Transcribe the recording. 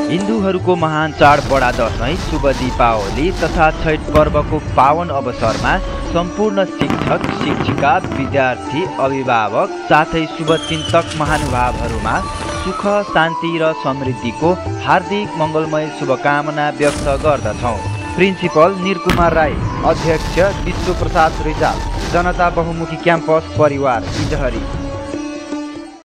हिन्दूहरूको महान चाड बडा दशैं, शुभ दीपावली तथा छैठ पर्वको पावन अवसरमा सम्पूर्ण शिक्षक, शिक्षिका, विद्यार्थी, अभिभावक साथै शुभचिन्तक महानुभावहरूमा सुख, शान्ति र समृद्धिको हार्दिक मङ्गलमय शुभकामना व्यक्त गर्दछौँ। प्रिन्सिपल निरकुमार राई, अध्यक्ष विश्वप्रसाद रिजाल, जनता बहुमुखी क्याम्पस परिवार इजहरी।